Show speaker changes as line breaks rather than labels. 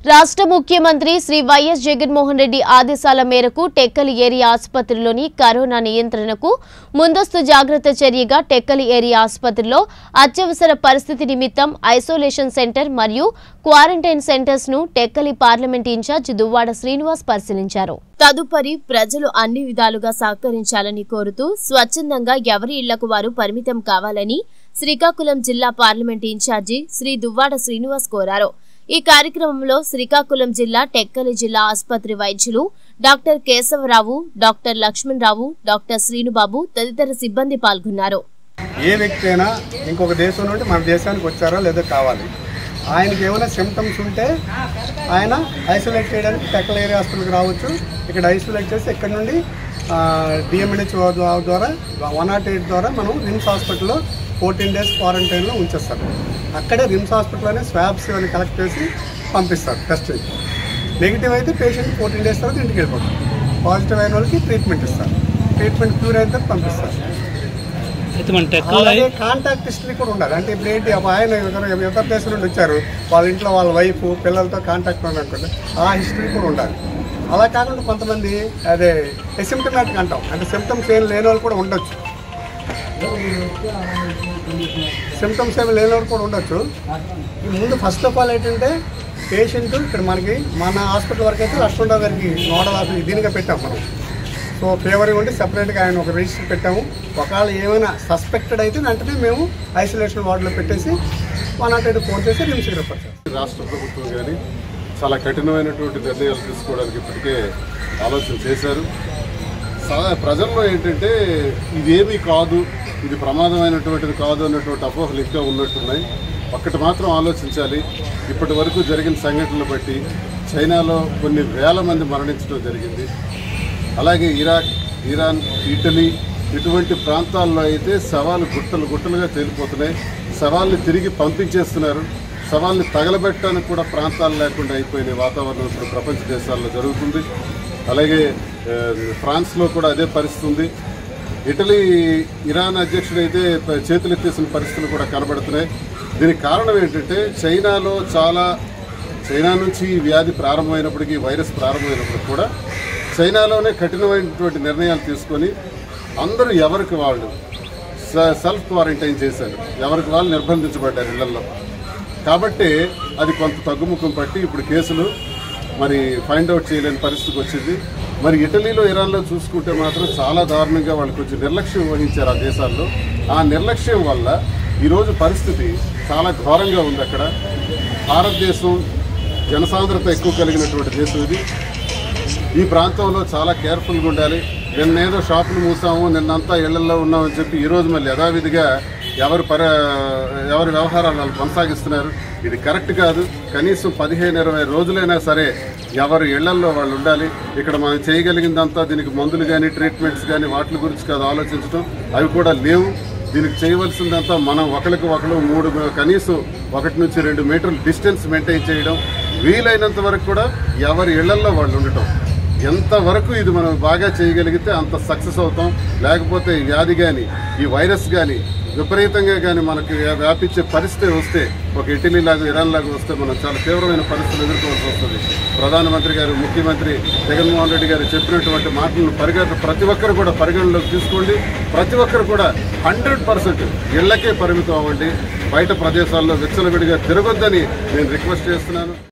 రాష్ట్ర ముఖ్యమంత్రి శ్రీ వైఎస్ జగన్మోహన్ రెడ్డి ఆదేశాల మేరకు టెక్కలి ఏరియా ఆసుపత్రిలోని కరోనా నియంత్రణకు ముందస్తు జాగ్రత్త చర్యగా టెక్కలి ఏరియా ఆసుపత్రిలో అత్యవసర పరిస్థితి నిమిత్తం ఐసోలేషన్ సెంటర్ మరియు క్వారంటైన్ సెంటర్స్ ను టెక్కలి పార్లమెంట్ ఇన్ఛార్జ్ దువ్వాడ శ్రీనివాస్ పరిశీలించారు. తదుపరి ప్రజలు అన్ని విధాలుగా సహకరించాలని కోరుతూ స్వచ్ఛందంగా ఎవరి ఇళ్లకు వారు పరిమితం కావాలని శ్రీకాకుళం జిల్లా పార్లమెంట్ ఇన్ఛార్జి శ్రీ దువ్వాడ శ్రీనివాస్ కోరారు. ఈ కార్యక్రమంలో శ్రీకాకుళం జిల్లా టెక్కలి జిల్లా ఆసుపత్రి వైద్యులు doctor Keshavarao, doctor Lakshmanarao, doctor Srinubabu తదితర సిబ్బంది పాల్గొన్నారు.
ఏ వ్యక్తి అయినా ఇంకొక దేశం నుండి మన దేశానికి వచ్చారో లేదో కావాలి. ఆయనకి ఏమైనా సిమ్టమ్స్ ఉంటే ఆయన ఐసోలేట్ చేయడానికి టెక్కలి ఏరియా హాస్పిటల్కి రావచ్చు. ఇక్కడ ఐసోలేట్ చేసి ఇక్కడ నుండి డిఎంఎన్హెచ్ఓ ద్వారా 108 ద్వారా మనం రిమ్స్ హాస్పిటల్లో 14 days క్వారంటైన్లో ఉంచేస్తారు. అక్కడే రిమ్స్ హాస్పిటల్లోనే స్వాబ్స్ ఇవన్నీ కలెక్ట్ చేసి పంపిస్తారు టెస్టింగ్. నెగిటివ్ అయితే పేషెంట్ 14 days తర్వాత ఇంటికి వెళ్ళిపోతారు. పాజిటివ్ అయిన వాళ్ళకి ట్రీట్మెంట్ ఇస్తారు. ట్రీట్మెంట్ క్యూర్ అయిన తర్వాత పంపిస్తారు. అలాగే కాంటాక్ట్ హిస్టరీ కూడా ఉండాలి. అంటే ఇప్పుడు ఏంటి, ఆయన ఇతర దేశం నుండి వచ్చారు, వాళ్ళ ఇంట్లో వాళ్ళ వైఫ్ పిల్లలతో కాంటాక్ట్ ఉందనుకోండి, ఆ హిస్టరీ కూడా ఉండాలి. అలా కాకుండా కొంతమంది అదే ఎసిమ్టమాటిక్ అంటాం, అంటే సిమ్టమ్స్ ఏం లేని వాళ్ళు కూడా ఉండొచ్చు. సిమ్టమ్స్ ఏమి లేని వాళ్ళు కూడా ఉండొచ్చు. ముందు ఫస్ట్ ఆఫ్ ఆల్ ఏంటంటే పేషెంట్ ఇక్కడ మనకి మన హాస్పిటల్ వరకు అయితే లక్ష్మణరావు గారికి నోడల్ ఆఫీస్ దీనిగా పెట్టాము మనం. సో ఫేవర్ ఉండి సెపరేట్గా ఆయన ఒక రిజిస్టర్ పెట్టాము. ఒకవేళ ఏమైనా సస్పెక్టెడ్ అయితే వెంటనే మేము ఐసోలేషన్ వార్డులో పెట్టేసి 108 ఫోన్ చేసి రిమ్స్కి రిఫర్ చేస్తాం.
రాష్ట్ర ప్రభుత్వం కానీ చాలా కఠినమైనటువంటి నిర్ణయాలు తీసుకోవడానికి ఇప్పటికే ఆలోచన చేశారు. ప్రజల్లో ఏంటంటే ఇదేమీ కాదు, ఇది ప్రమాదమైనటువంటిది కాదు అన్నటువంటి అపోహలు ఇంకా ఉన్నట్టున్నాయి. ఒక్కటి మాత్రం ఆలోచించాలి, ఇప్పటి వరకు జరిగిన సంఘటనలు బట్టి చైనాలో కొన్ని వేల మంది మరణించడం జరిగింది. అలాగే ఇరాక్, ఇరాన్, ఇటలీ ఇటువంటి ప్రాంతాల్లో అయితే శవాలు గుట్టలుగా తేలిపోతున్నాయి. శవాల్ని తిరిగి పంపించేస్తున్నారు. శవాల్ని తగలబెట్టడానికి కూడా ప్రాంతాలు లేకుండా అయిపోయిన వాతావరణం ఇప్పుడు ప్రపంచ దేశాల్లో జరుగుతుంది. అలాగే ఫ్రాన్స్లో కూడా అదే పరిస్థితి ఉంది. ఇటలీ, ఇరాన్ అధ్యక్షుడు అయితే చేతులెత్తేసిన పరిస్థితులు కూడా కనబడుతున్నాయి. దీనికి కారణం ఏంటంటే చైనా నుంచి ఈ వ్యాధి ప్రారంభమైనప్పటికీ, వైరస్ ప్రారంభమైనప్పటికీ కూడా చైనాలోనే కఠినమైనటువంటి నిర్ణయాలు తీసుకొని అందరూ ఎవరికి వాళ్ళు సెల్ఫ్ క్వారంటైన్ చేశారు, ఎవరికి వాళ్ళు నిర్బంధించబడ్డారు ఇళ్లలో. కాబట్టి అది కొంత తగ్గుముఖం పట్టి ఇప్పుడు కేసులు మరి ఫైండ్ అవుట్ చేయలేని పరిస్థితికి వచ్చింది. మరి ఇటలీలో, ఇరాన్లో చూసుకుంటే మాత్రం చాలా దారుణంగా వాళ్ళు కొంచెం నిర్లక్ష్యం వహించారు ఆ దేశాల్లో. ఆ నిర్లక్ష్యం వల్ల ఈరోజు పరిస్థితి చాలా ఘోరంగా ఉంది. అక్కడ భారతదేశం జనసాంద్రత ఎక్కువ కలిగినటువంటి దేశం ఇది. ఈ ప్రాంతంలో చాలా కేర్ఫుల్గా ఉండాలి. నిన్నేదో షాపులు మూసాము, నిన్నంతా ఇళ్లలో ఉన్నామని చెప్పి ఈరోజు మళ్ళీ యథావిధిగా ఎవరి వ్యవహారాలు వాళ్ళు కొనసాగిస్తున్నారు. ఇది కరెక్ట్ కాదు. కనీసం 15-20 రోజులైనా సరే ఎవరి ఇళ్లల్లో వాళ్ళు ఉండాలి. ఇక్కడ మనం చేయగలిగిందంతా దీనికి మందులు కానీ, ట్రీట్మెంట్స్ కానీ వాటి గురించి కాదు ఆలోచించడం, అవి కూడా లేవు. దీనికి చేయవలసిందంతా మనం ఒకరికి కనీసం 1 నుంచి 2 మీటర్ల డిస్టెన్స్ మెయింటైన్ చేయడం, వీలైనంత వరకు కూడా ఎవరి ఇళ్లల్లో వాళ్ళు ఉండటం. ఎంతవరకు ఇది మనం బాగా చేయగలిగితే అంత సక్సెస్ అవుతాం. లేకపోతే ఈ వ్యాధి కానీ, ఈ వైరస్ కానీ విపరీతంగా కానీ మనకి వ్యాపించే పరిస్థితి వస్తే, ఒక ఇటలీ లాగా, ఇరాన్ లాగా వస్తే మనం చాలా తీవ్రమైన పరిస్థితులు ఎదుర్కోవాల్సి వస్తుంది. ప్రధానమంత్రి గారు, ముఖ్యమంత్రి జగన్మోహన్ రెడ్డి గారు చెప్పినటువంటి మాటలను ప్రతి ఒక్కరు కూడా పరిగణలోకి తీసుకోండి. ప్రతి ఒక్కరు కూడా 100% ఇళ్లకే పరిమితం అవ్వండి. బయట ప్రదేశాల్లో విచ్చలవిడిగా తిరగొద్దని నేను రిక్వెస్ట్ చేస్తున్నాను.